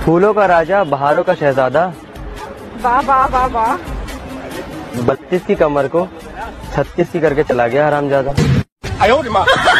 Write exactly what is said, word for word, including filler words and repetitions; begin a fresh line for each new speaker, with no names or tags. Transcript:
फूलों का राजा बहारों का शहजादा,
वाह वाह वाह वाह।
बत्तीस की कमर को छत्तीस की करके चला गया हरामजादा।